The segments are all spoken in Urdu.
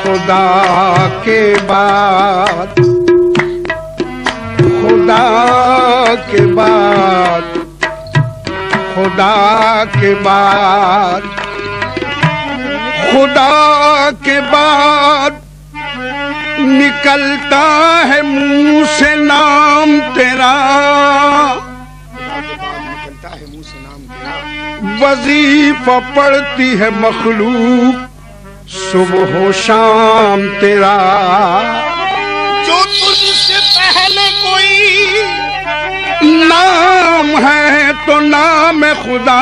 خدا کے بعد، خدا کے بعد، خدا کے بعد، خدا کے بعد نکلتا ہے منہ سے نام تیرا، وظیفہ پڑھتی ہے مخلوق صبح و شام تیرا۔ جو تجھ سے پہلے کوئی نام ہے تو نام خدا،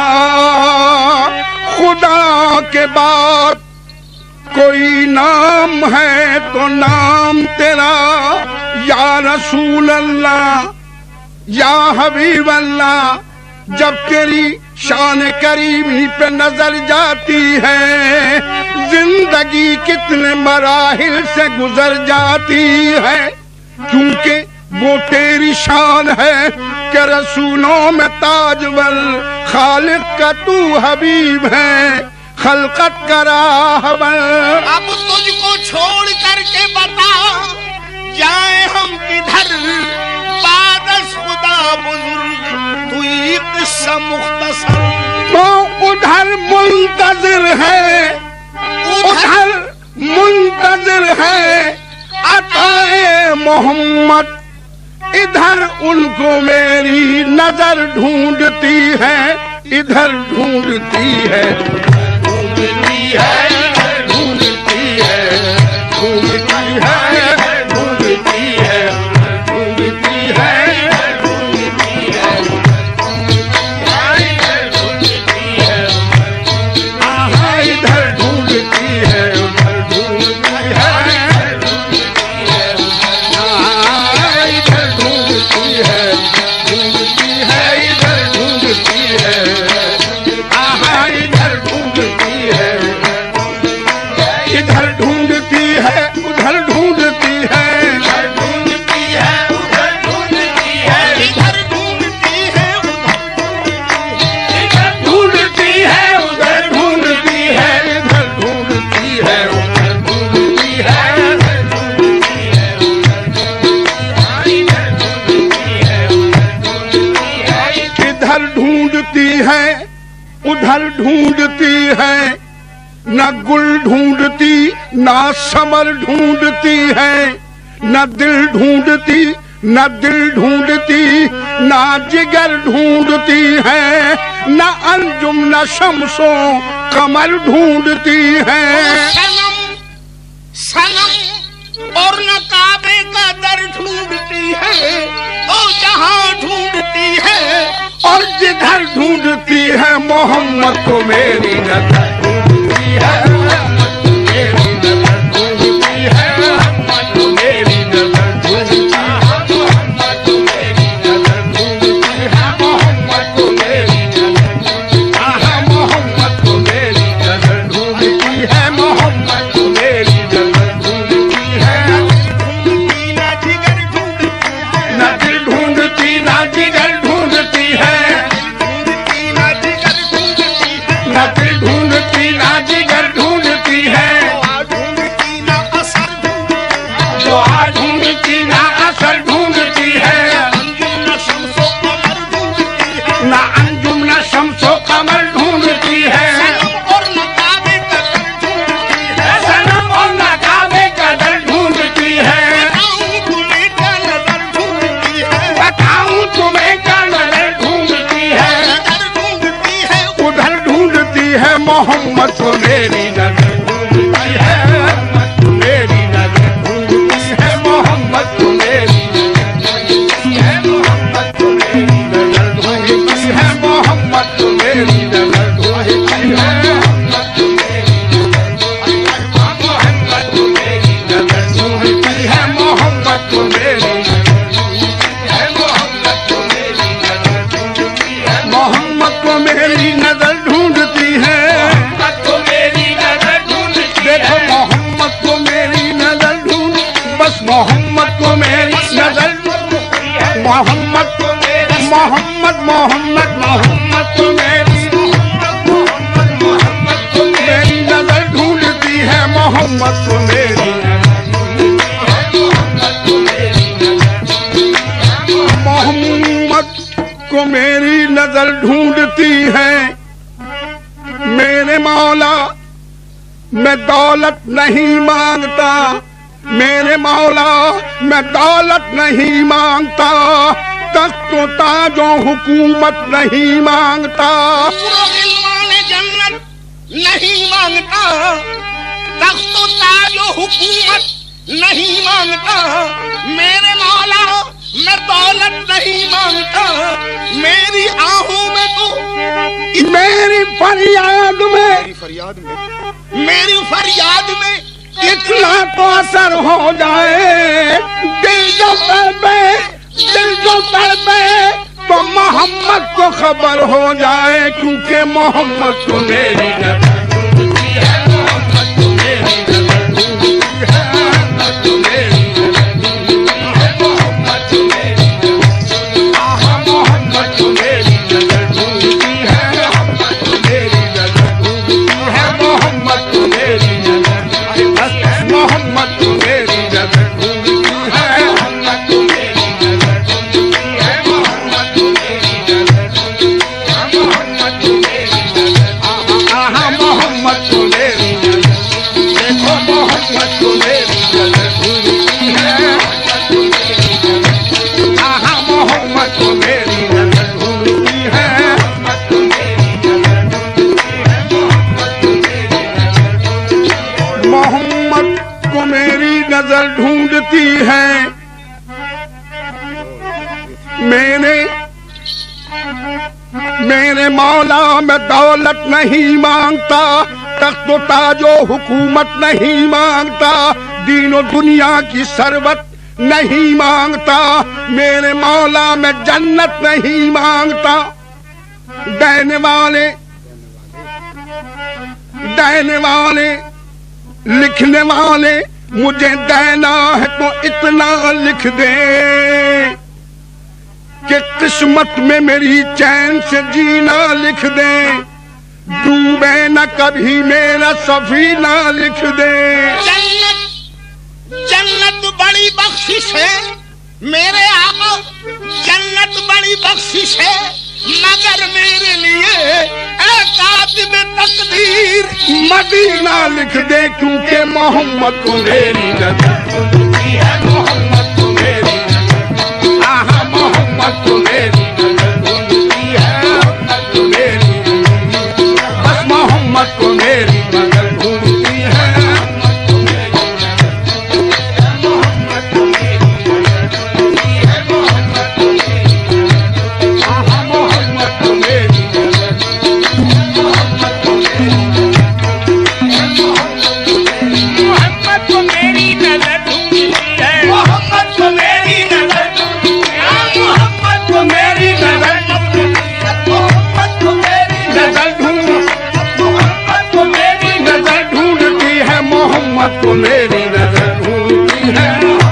خدا کے بعد کوئی نام ہے تو نام تیرا۔ یا رسول اللہ، یا حبیب اللہ، جب تیری شان کریمی پہ نظر جاتی ہے، زندگی کتنے مراحل سے گزر جاتی ہے، کیونکہ وہ تیری شان ہے کہ رسولوں میں تاجور، خالق کا تو حبیب ہے، خلقت کا راہبر۔ اب تجھ کو چھوڑ کر کے بتا جائیں ہم کدھر، بعد از خدا بزرگ تو یہ قصہ مختصر۔ تو ادھر منتظر ہے، ادھر منتظر ہے عطائے محمد، ادھر ان کو میری نظر ڈھونڈتی ہے، ادھر ڈھونڈتی ہے، ڈھونڈتی ہے، ڈھونڈتی ہے، ڈھونڈتی ہے، ڈھونڈتی ہے، ڈھونڈتی ہے، ادھر ڈھونڈتی ہے، نہ گل ڈھونڈتی نہ ثمر ڈھونڈتی ہے، نہ دل ڈھونڈتی نہ دل ڈھونڈتی، نہ جگر ڈھونڈتی ہے، نہ انجم نہ شمس و قمر ڈھونڈتی ہے۔ صنم صنم اور نہ کعبے کا در ڈھونڈتی ہے، تو جہاں ڈھونڈتی ہے، اور جدھر ڈھونڈتی ہے محمد کو میری نظر ڈھونڈتی ہے، میری نظر ڈھونڈتی ہے، محمد کو میری نظر ڈھونڈتی ہے، محمد کو میری نظر ڈھونڈتی ہے، محمد کو میری نظر محمد کو میری نظر ڈھونڈتی ہے، محمد کو میری نظر ڈھونڈتی ہے۔ نہ جگر ڈھونڈتی ہے، نہ دل ڈھونڈتی نہ جگر ڈھونڈتی ہے، نہ جگر ڈھونڈتی ہے، نہ دل ڈھونڈتی نہ جگر ڈھونڈتی ہے، ڈھونڈتی نہ اثر ڈھونڈتی ہے، دعا ڈھونڈتی نہ اثر ڈھونڈتی ہے، انجم نہ شمس و قمر ڈھونڈتی ہے، نہ انجم نہ شمس و قمر ڈھونڈتی ہے، صنم اور نہ کعبے کا در ڈھونڈتی ہے، صنم اور نہ کعبے کا در ڈھونڈتی ہے، بتاؤں تمہیں کیا نظر ڈھونڈتی ہے، بتاؤں تمہیں کیا نظر ڈھونڈتی ہے، نظر ڈھونڈتی ہے، ادھر ڈھونڈتی ہے محمد کو میری نظر ڈھونڈتی ہے، محمد کو میری نظر ڈھونڈتی ہے، محمد کو میری نظر ڈھونڈتی ہے، محمد کو میری نظر ڈھونڈتی ہے، محمد کو میری نظر ڈھونڈتی ہے، محمد کو میری نظر ڈھونڈتی ہے، محمد کو میری محمد کو میری نظر ڈھونڈتی ہے، محمد کو میری نظر ڈھونڈتی ہے، دیکھو محمد کو میری نظر ڈھونڈ، بس محمد کو میری نظر ڈھونڈتی ہے، محمد کو میری محمد محمد محمد کو میری محمد کو میری نظر ڈھونڈتی ہے، मोहम्मद को मेरी मोहम्मद को मेरी नजर ढूंढती है मेरे मौला मैं दौलत नहीं मांगता मेरे मौला मैं दौलत नहीं मांगता तख्त ताजो हुकूमत नहीं मांगता जन्नत नहीं मांगता तख्त ताजो हुकूमत नहीं मांगता मेरे मौला मैं दौलत नहीं मांगता मेरी आहों में तो मेरी फरियाद में इतना तो असर हो जाए दिल जो तड़पे तो मोहम्मद को खबर हो जाए क्योंकि मोहम्मद को मेरी नजर ढूंढती है मेरे मौला मैं दौलत नहीं मांगता तख्त ताजो हुकूमत नहीं मांगता दीनो दुनिया की सरबत नहीं मांगता मेरे मौला मैं जन्नत नहीं मांगता देने वाले लिखने वाले मुझे देना है तो इतना लिख दे कि किस्मत में मेरी चैन से जीना लिख दे डूबे न कभी मेरा सफीना लिख दे जन्नत बड़ी बख्शिश है मेरे आका जन्नत बड़ी बख्शिश है मगर मेरे लिए ऐ कातिब तकदीर मदीना लिख दे क्योंकि मोहम्मद को मेरी नजर ढूंढती है मोहम्मद को मेरी आहा मोहम्मद को मेरी नजर ढूंढती है मोहम्मद को मेरी बस मोहम्मद को मेरी नजर ढूंढती है को मेरी नजर ढूंढती है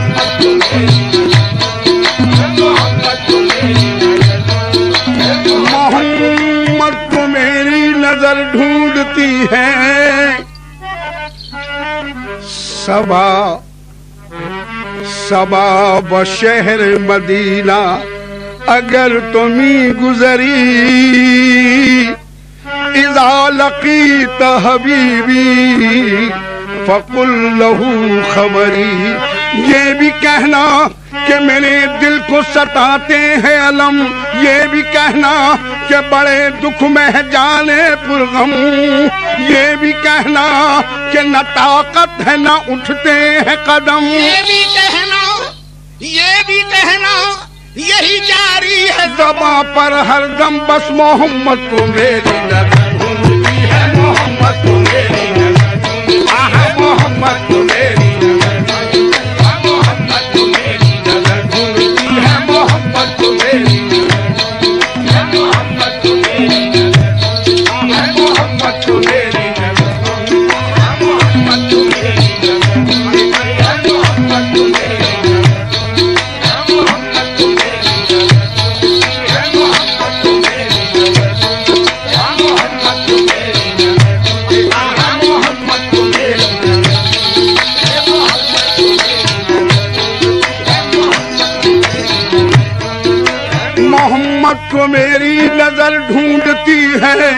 मोहम्मद को मेरी नजर ढूंढती है सबा व शहर मदीना अगर तुम्ही गुजरी इज़ा लक़ीत हबीबी फकुल लहू खबरी ये भी कहना कि मेरे दिल को सताते हैं अलम ये भी कहना कि बड़े दुख में जाने पुरगम ये भी कहना कि न ताकत है न उठते हैं कदम ये भी कहना यही जारी है ज़बां पर हरदम बस मोहम्मद को मेरी नजर ढूंढती है मोहम्मद को मेरी नजर मोहम्मद को मेरी नजर मोहम्मद को मेरी नजर ढूंढती है मोहम्मद को मेरी मोहम्मद को मेरी मोहम्मद को मेरी मोहम्मद को मेरी मोहम्मद को मेरी محمد کو میری نظر ڈھونڈتی ہے.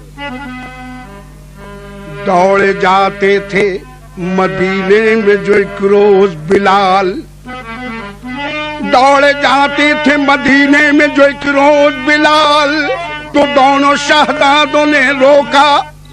دوڑے جاتے تھے مدینے میں جو ایک روز بلال، دوڑے جاتے تھے مدینے میں جو ایک روز بلال، تو دونوں شہزادوں نے روکا،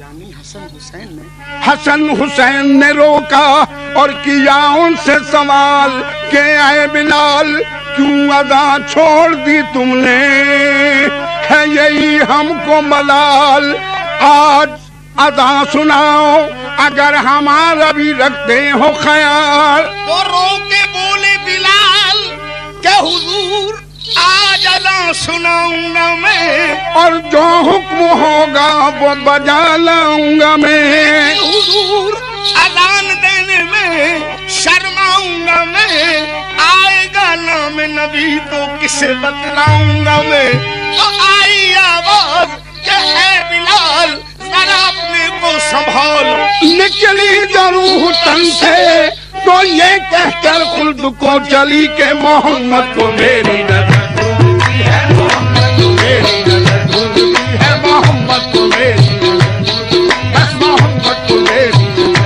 حسن حسین نے روکا اور کیا ان سے سوال کہ اے بلال کیوں اذان چھوڑ دی تم نے، ہے یہی ہم کو ملال، آج اذان سناؤ اگر ہمارا بھی رکھتے ہو خیال. تو رو کے بولے بلال کہ حضور آج اذان سناؤں گا میں، اور جو حکم ہوگا وہ بجا لاؤں گا میں. حضور اذان دینے میں شرماؤں گا میں، آئے گا نام نبی تو کسے بتلاؤں گا میں. تو آئی آواز کہ اے بلال ذرا اپنے کو سنبھال. نکلی روح تن سے تو یہ کہہ کر خلد کو چلی کہ محمد کو میری نظر ڈھونڈتی ہے، محمد کو میری نظر ڈھونڈتی ہے، محمد کو میری نظر، بس محمد کو میری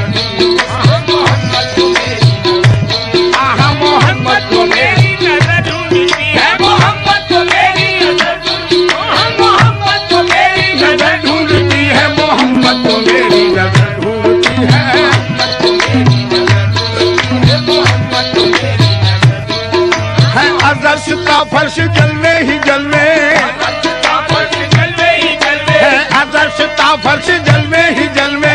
محمد کو میری، آہا محمد کو میری نظر ڈھونڈتی ہے، محمد کو میری نظر، محمد کو میری نظر ڈھونڈتی ہے، محمد کو میری نظر ڈھونڈتی ہے. عرش کا فرش جلوے ہی جلوے ہے، عرش کا فرش جلوے ہی جلوے،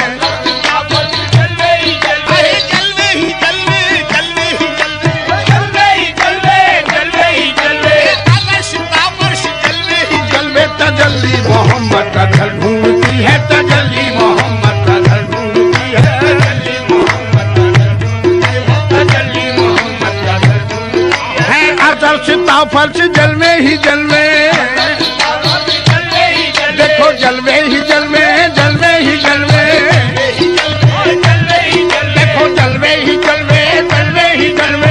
تجلی محمد کا گھر ڈھونڈتی ہے، تجلی محمد کا گھر ڈھونڈتی ہے، تجلی محمد کا گھر، تجلی محمد کا گھر ہے. عرش کا فرش جلوے ہی جلوے، دیکھو جلوے ہی جلوے، جلوے ہی جلوے، دیکھو جلوے ہی جلوے، جلوے ہی جلوے،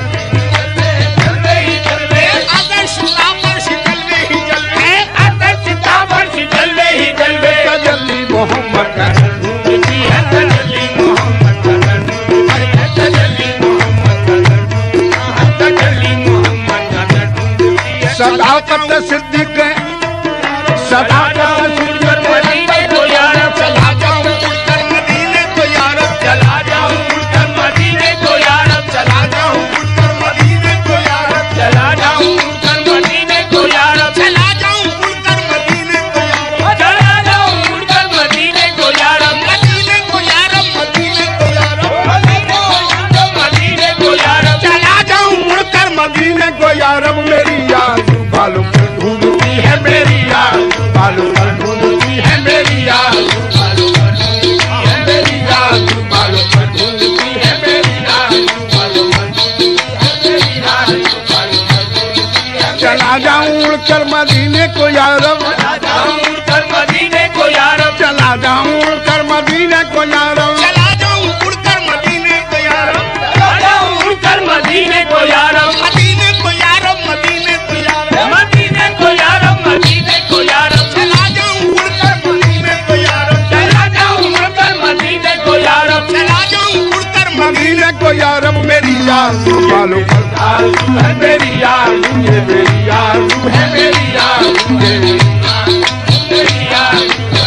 تجلی محمد کا گھر ڈھونڈتی ہے، تجلی محمد کا گھر، تجلی محمد کا گھر، تجلی محمد کا گھر. صداقت صدیق، صداقت صدیق مدینے کو یارب، چلا جاؤں اڑ کر مدینے کو یارب، چلا جاؤں اڑ کر مدینے کو یارب، چلا جاؤں اڑ کر مدینے کو یارب، چلا جاؤں اڑ کر مدینے کو یارب، چلا جاؤں اڑ کر مدینے کو یارب، چلا جاؤں اڑ کر مدینے کو یارب، مدینے کو یارب، مدینے کو یارب، مدینے کو یارب، چلا جاؤں اڑ کر مدینے کو یارب. میری یار بالوں پر ڈھونڈتی ہے، میری یار بالوں پر ڈھونڈتی ہے، میری یار بالوں پر ڈھونڈتی ہے، میری یار بالوں پر ڈھونڈتی ہے، میری یار بالوں پر ڈھونڈتی ہے، میری یار بالوں پر ڈھونڈتی ہے. چلا جاؤں اڑ کر مدینے کو یارب، چلا جاؤں اڑ کر مدینے کو یارب، چلا جاؤں اڑ کر مدینے کو یارب، چلا جاؤں اڑ کر مدینے کو یارب، چلا جاؤں اڑ کر مدینے کو یارب، مدینے کو یارب، مدینے کو یارب، مدینے کو یارب، مدینے کو یارب، چلا جاؤں اڑ کر مدینے کو یارب، چلا جاؤں اڑ کر مدینے کو یارب، چلا جاؤں اڑ کر مدینے کو یارب. میری یار بالوں پر آرزو ہے، میری یار یہ میری یار ہے، میری یار میری یار، میری یار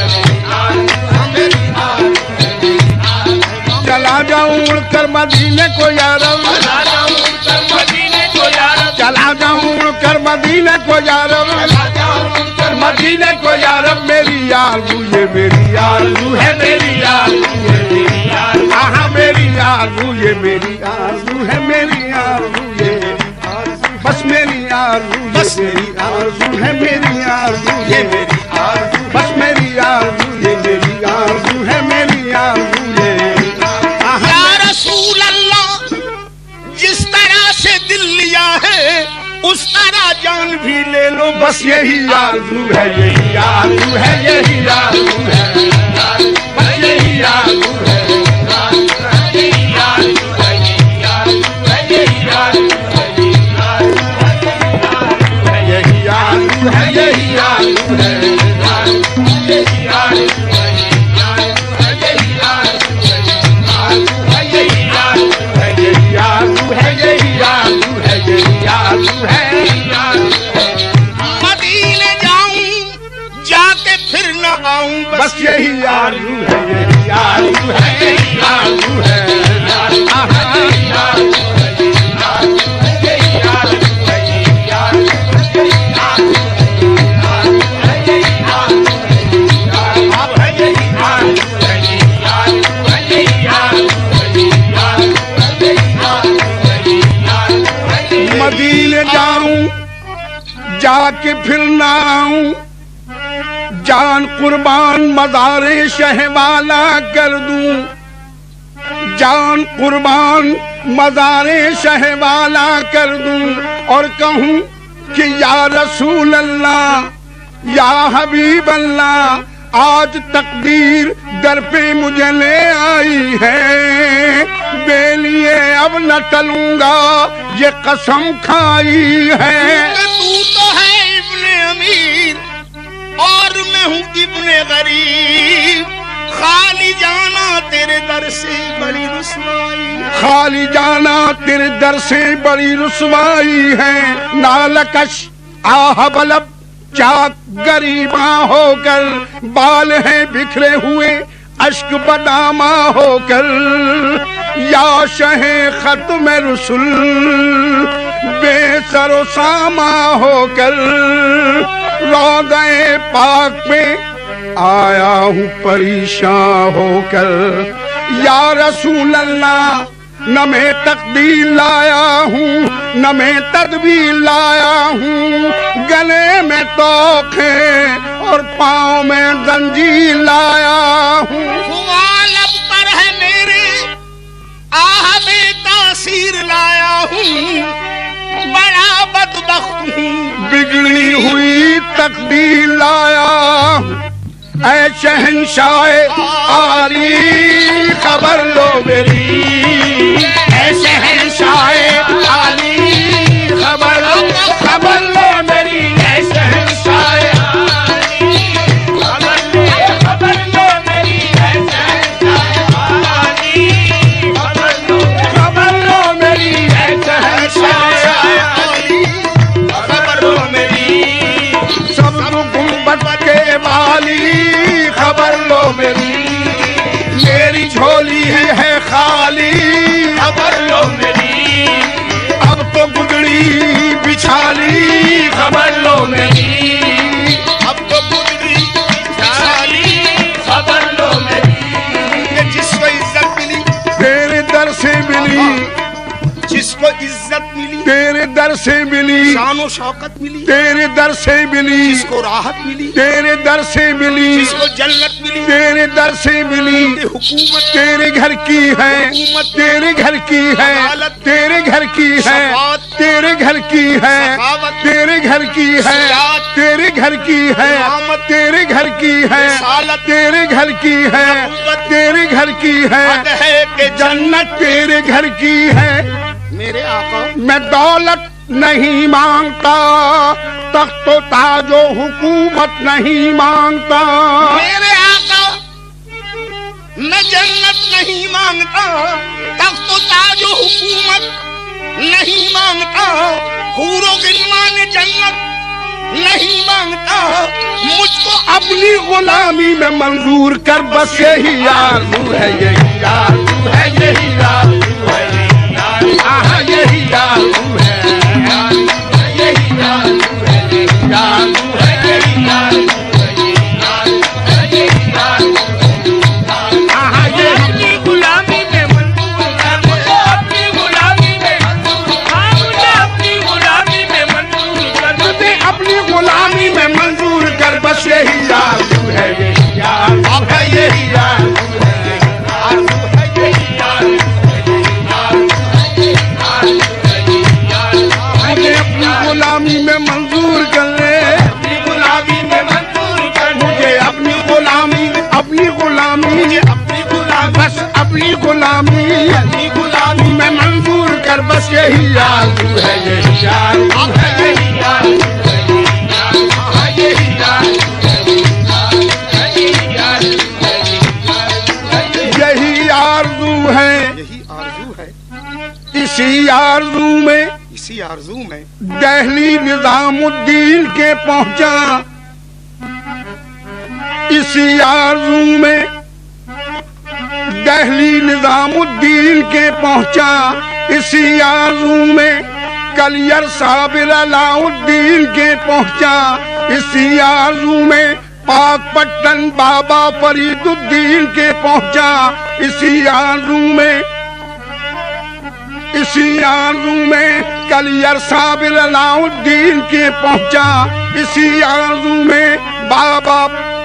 میری یار. چلا جاؤں اڑ کر مدینے کو یارب، چلا جاؤں اڑ کر مدینے کو یارب، چلا جاؤں اڑ کر مدینے کو یارب، چلا جاؤں اڑ کر مدینے کو یارب. میری یار یہ میری یار ہے، میری یار یہ میری یار، آہا میری یار یہ میری آرزو ہے، میری آرزو یہ بس میری آرزو، بس میری آرزو ہے، میری آرزو یہ میری آرزو، بس میری آرزو یہ میری آرزو ہے، میری آرزو یہ. یا رسول اللہ جس طرح سے دل لیا ہے اس طرح جان بھی لے لو، بس یہی آرزو ہے، یہی آرزو ہے، یہی آرزو ہے، بس یہی آرزو ہے، یہی آرزو ہے، یہی آرزو ہے، یہی آرزو ہے، یہی آرزو ہے، یہی آرزو जाके फिर ना आऊं, जान कुर्बान मज़ारे शह वाला कर दूं, जान कुर्बान मज़ारे शह वाला कर दूं, और कहूं कि या रसूल अल्लाह या हबीब अल्लाह, आज तकदीर दर पे मुझे ले आई है, बेलिए अब न टलूंगा ये कसम खाई है। तू तो है इब्ने अमीर और मैं हूँ इब्ने गरीब, खाली जाना तेरे दर से बड़ी रुसवाई, खाली जाना तेरे दर से बड़ी रुसवाई है। नालकश आह बलब चाक गरीबा होकर, बाल हैं बिखरे हुए अश्क बदामा होकर, या शहे खत्म रुसुल बेसरो सामा होकर, रौज़े पाक पे आया हूँ परेशान होकर। या रसूल अल्लाह न मैं तकदीर लाया हूँ न मैं तदबीर लाया हूँ, गले में तोखे और पाँव में जंजीर लाया हूँ। लब पर है मेरे आह बेतासीर लाया हूँ, बड़ा बदबख्त हूँ बिगड़ी हुई तकदीर लाया हूँ। ऐ शहंशाह आली खबर लो मेरी, ऐ शहंशाह आली खबर लो मेरी, ऐ शहंशाह आली खबर लो मेरी, ऐ शहंशाह आली खबर लो मेरी, ऐ शहंशाह आली खबर लो मेरी। सब गुंबद के वाली खबर लो मेरी झोली है खाली, खबर लो मेरी। अब तो गुदड़ी बिछाली, खबर लो मेरी। अब तो गुदड़ी बिछाली, खबर लो मेरी। जिसको इज्जत मिली तेरे दर से मिली, जिसको इज्जत मिली तेरे दर से मिली, शान शौकत मिली तेरे दर से मिली, जिसको राहत मिली तेरे दर से मिली, जिसको जन्नत मिली तेरे दर से मिली। हुकूमत तेरे घर की है, तेरे घर की है, तेरे घर की है, तेरे घर की है, तेरे घर की है, तेरे घर की है, तेरे घर की है, तेरे घर की है, तेरे घर की है कि जन्नत तेरे घर की है। मेरे आका मैं दौलत नहीं मांगता, तख्तो ताजो हुकूमत नहीं मांगता। मेरे आका मैं जन्नत नहीं मांगता, तख्तो ताजो हुकूमत नहीं मांगता, हूरो गिलमान जन्नत नहीं मांगता, मुझको अपनी गुलामी में मंजूर कर, बस यही आरज़ू है, यही आरज़ू है, यही आरज़ू है, यही आरज़ू है, यही आरज़ू है, यही आरज़ू है, यही आरज़ू है, यही आरज़ू है। अपनी गुलामी में मंजूर कर, अपनी गुलामी में मंजूर, अपनी गुलामी में मंजूर कर, अपनी गुलामी में मंजूर कर, बस यही आरज़ू है, यही आरज़ू है, यही आरज़ू है, आरज़ू है, यही आरज़ू है। मुझे अपनी गुलामी में मंजूर कर ले, अपनी गुलामी में मंजूर कर, मुझे अपनी गुलामी, अपनी गुलामी, मुझे अपनी गुलामी, बस अपनी गुलामी, अपनी गुलामी में मंजूर कर, बस यही आरज़ू है, यही आरज़ू है, यही आरज़ू है, यही आरज़ू है, यही आरज़ू है, यही आरज़ू है। इसी आरज़ू में, इसी आरज़ू में दहली निज़ामुद्दीन के पहुंचा, इसी आरज़ू में दहली निज़ामुद्दीन के पहुंचा, इसी आरज़ू में कलियर साबिर अलाउद्दीन के पहुंचा, इसी आरज़ू में पाक पट्टन बाबा फरीदुद्दीन के पहुंचा, इसी आरज़ू में, اسی آرزو میں کلیئر صابر علاؤالدین کے پہنچا، اسی آرزو میں بابا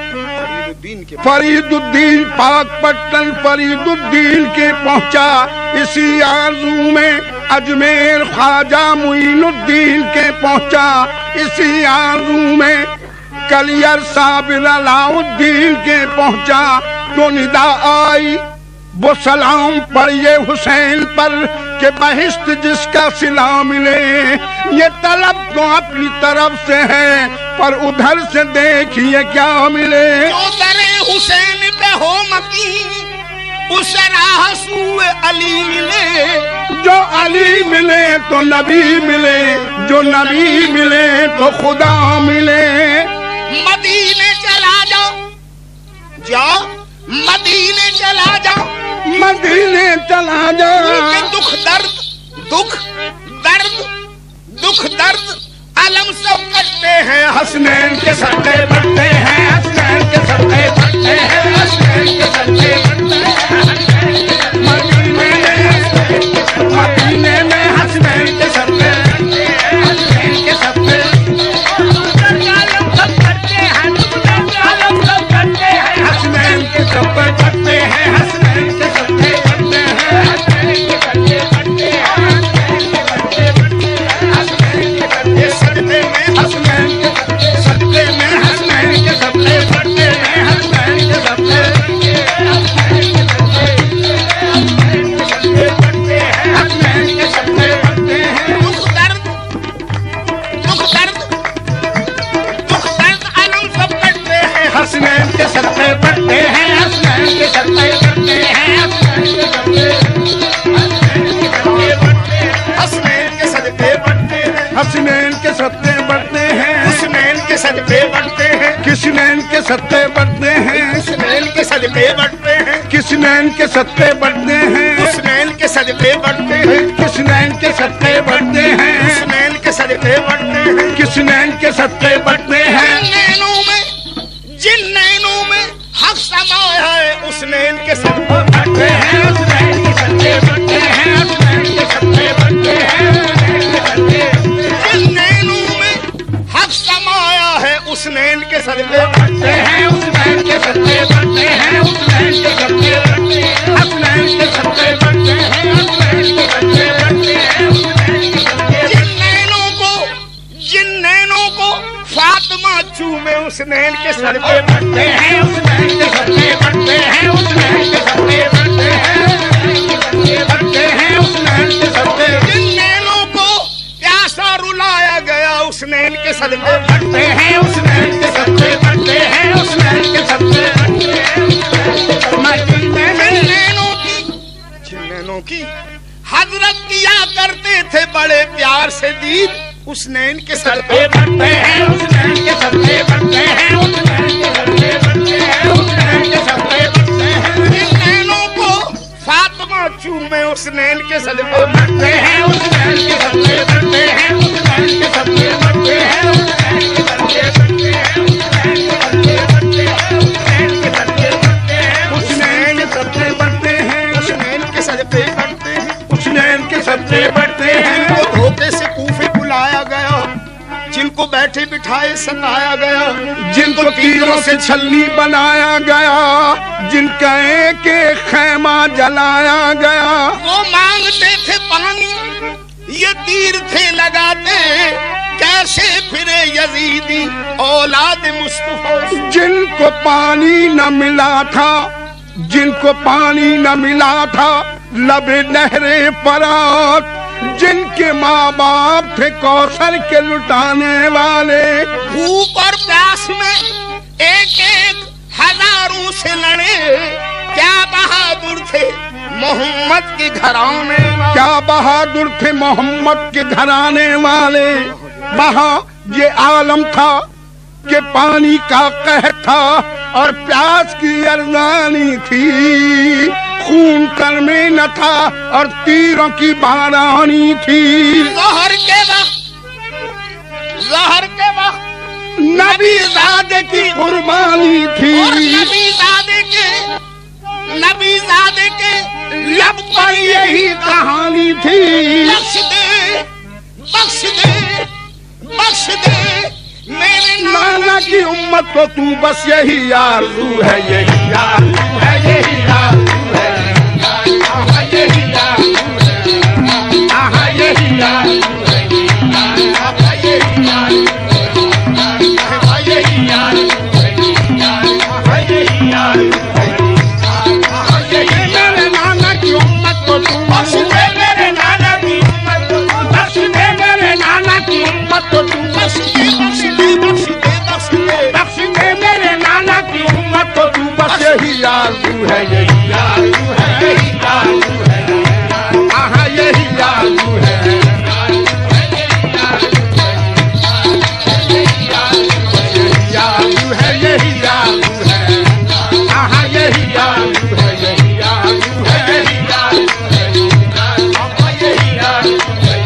فرید الدین پاک پٹن فرید الدین کے پہنچا، اسی آرزو میں اجمیر خواجہ معین الدین کے پہنچا، اسی آرزو میں کلیئر صابر علاؤالدین کے پہنچا۔ تو ندا آئی وہ سلام پڑھیے حسین پر کہ بہشت جس کا صلہ ملے، یہ طلب تو اپنی طرف سے ہے پر ادھر سے دیکھیے کیا ملے۔ جو در حسین پہ ہو مقیم اس راہ سوئے علی ملے، جو علی ملے تو نبی ملے، جو نبی ملے تو خدا ملے۔ مدینے چلا جاؤ، جاؤ مدینے چلا جاؤ، مدینے چلا جا، دکھ درد دکھ درد دکھ درد علم سب کٹتے ہیں، حسنین کے صدقے بڑھتے ہیں، حسنین کے صدقے بڑھتے ہیں، حسنین کے صدقے بڑھتے ہیں، مدینے میں حسنین کے صدقے بڑھتے ہیں، حسنین کے صدقے علم سب کرتے ہیں، علم سب کرتے ہیں، حسنین کے صدقے بڑھتے ہیں، حسنین کے صدقے بڑھتے ہیں، حسنین کے صدقے بڑھتے ہیں، حسنین کے صدقے بڑھتے ہیں، حسنین کے صدقے بڑھتے ہیں، حسنین کے صدقے بڑھتے ہیں، حسنین کے صدقے بڑھتے ہیں، حسنین کے صدقے بڑھتے ہیں، کسنین کے صدقے بڑھتے ہیں، حسنین کے صدقے بڑھتے ہیں، کسنین کے صدقے بڑھتے ہیں، حسنین کے صدقے بڑھتے ہیں، کسنین کے صدقے بڑھتے ہیں، حسنین کے صدقے بڑھتے ہیں، کسنین کے صدقے بڑھتے ہیں، جن نینوں میں حق سمایا ہے حسنین کے صدقے بڑھتے ہیں، حسنین کے صدقے بڑھتے ہیں، حسنین کے صدقے بڑھتے ہیں، جن نینوں میں حق سمایا ہے حسنین کے صدقے بڑھتے ہیں، حسنین کے صدقے بڑھتے ہیں، حسنین کے صدقے بڑھتے ہیں، حسنین کے صدقے بڑھتے ہیں، حسنین کے صدقے بڑھتے ہیں، حسنین کے صدقے جن نینوں کو فاطمہ چومے حسنین کے صدقے بڑھتے ہیں، حسنین کے صدقے بڑھتے ہیں، حسنین کے صدقے بڑھتے ہیں، بڑھتے ہیں، حسنین کے صدقے جن نینوں کو پیاسا رلایا گیا حسنین کے صدقے بڑھتے ہیں، حسنین کے صدقے بڑھتے ہیں، حسنین کے صدقے بڑھتے ہیں، جن نینوں کی حضرت کیا کرتے تھے بڑے پیار سے دید حسنین کے صدقے بڑھتے ہیں، حسنین کے صدقے بڑھتے ہیں، حسنین کے صدقے بڑھتے ہیں، حسنین کے صدقے بڑھتے ہیں، جن نینوں کو فاطمہ چومے حسنین کے صدقے بڑھتے ہیں، حسنین کے صدقے بڑھتے ہیں، حسنین کے صدقے بڑھتے ہیں، حسنین کے صدقے بڑھتے ہیں، حسنین کے صدقے بڑھتے ہیں، حسنین کے صدقے بڑھتے ہیں، حسنین کے صدقے بڑھتے ہیں، حسنین کے صدقے بڑھتے ہیں، جن کو دھوکے سے کوفے بلایا گیا، جن کو بیٹھے بٹھائے ستایا گیا، جن کو تیروں سے چھلنی بنایا گیا، جن کا ایک ایک خیمہ جلایا گیا، وہ مانگتے تھے پانی یہ تیر تھے لگاتے، کیسے پھرے یزیدی اولاد مصطفیٰ، جن کو پانی نہ ملا تھا، جن کو پانی نہ ملا تھا لب نہر فرات، جن کے ماں باپ تھے کوثر کے لٹانے والے، بھوک اور پیاس میں ایک ایک ہزاروں سے لڑے، کیا بہادر تھے محمد کے گھرانے والے، کیا بہادر تھے محمد کے گھرانے والے۔ وہاں یہ عالم تھا کہ پانی کا قحط تھا اور پیاس کی ارزانی تھی، خون تر میں نہ تھا اور تیروں کی بارانی تھی، ظہر کے وقت نبی زادے کی قربانی تھی، اور نبی زادے کے لب پر یہی کہانی تھی، तो तू बस यही आरज़ू है, यही आरज़ू है, यही आरज़ू है, आहा यही आरज़ू है, आहा यही आरज़ू है, आहा यही आरज़ू है, आहा यही आरज़ू है, आहा यही आरज़ू है, आहा यही मेरे नाना की उम्मत को तू बख्श दे, मेरे नाना की उम्मत को तू बख्श दे, मेरे नाना की उम्मत को तू बख्श दे, बख्श दे, बख्श दे, बख्श दे, बख्श दे मेरे नाना की उम्मत को तू बस यही आरज़ू है, यही आरज़ू है, यही आरज़ू है, आहा यही आरज़ू है, यही आरज़ू है, यही आरज़ू है, आहा यही आरज़ू है, यही आरज़ू है, यही आरज़ू है, आहा यही आरज़ू है,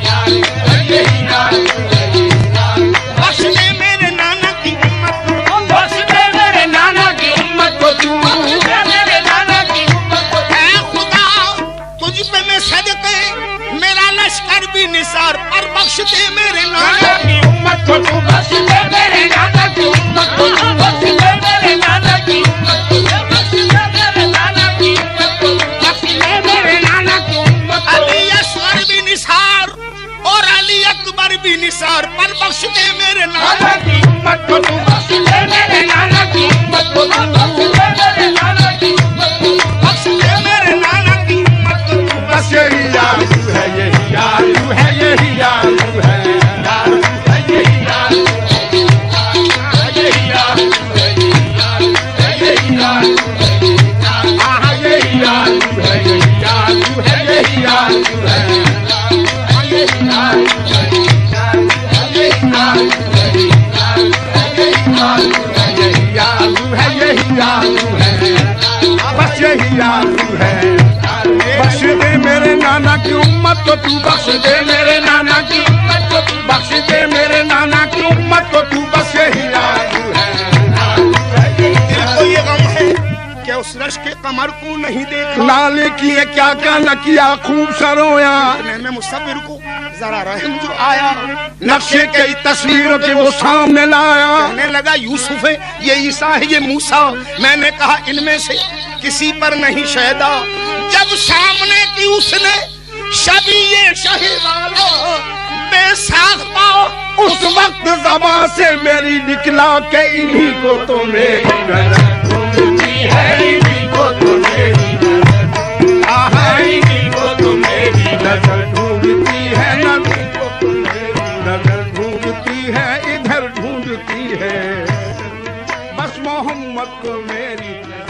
यही आरज़ू है, बख्श दे मेरे नाना की उम्मत को, बख्श दे मेरे नाना की उम्मत को तू, बख्श दे मेरे नाना की उम्मत को तू। ऐ खुदा तुझ पे मैं सदके मेरा लश्कर भी निसार पर बख्श दे मेरे नाना की उम्मत को तू, बख्श दे मेरे नाना की उम्मत को तू, बख्श दे मेरे नाना की उम्मत को तू, बख्श दे मेरे नाना की उम्मत को तू, बख्श दे मेरे नाना की उम्मत को अली असगर भी निसार और अली अकबर भी निसार पर बख्श दे मेरे नाना नाना की उम्मत को तू, बख्श दे मेरे नाना की उम्मत को तू, बख्श दे मेरे नाना की उम्मत को तू, बख्श दे मेरे नाना की उम्मत को तू बस यही आरज़ू है, यही आरज़ू है, यही आरज़ू है, यही आरज़ू है, यही आरज़ू है, यही आरज़ू है, आहा यही आरज़ू है, यही आरज़ू है, यही आरज़ू है, यही आरज़ू है, यही आरज़ू है, यही आरज़ू है, यही आरज़ू है, यही आरज़ू है, बस यही आरज़ू है। बख्श दे मेरे नाना की उम्मत को तू, बख्श दे मेरे नाना की उम्मत को तू, बख्श दे मेरे नाना की उम्मत को तू, बस यही आरज़ू है, दिल को ये गम है कि उस रश के कमर को नहीं देखा लाले किए क्या क्या न किया खूब सरोया, मैं मुसव्विर को जरा रहम जो आया नक्शे कई तस्वीरों के वो सामने लाया, कहने लगा यूसुफ है ये ईसा है ये मूसा, मैंने कहा इनमें से किसी पर नहीं शहदा, जब सामने की उसने शबी ये शहीवाला बेसाख्ता उस वक्त ज़बां से मेरी निकला के इन्हीं को तो मेरी नजर ढूंढती है, इन्हीं को तो मेरी नजर, आहा इन्हीं को तो मेरी नजर ढूंढती है, नबी को तो मेरी नजर ढूंढती है, इधर ढूंढती है, बस मोहम्मद को मेरी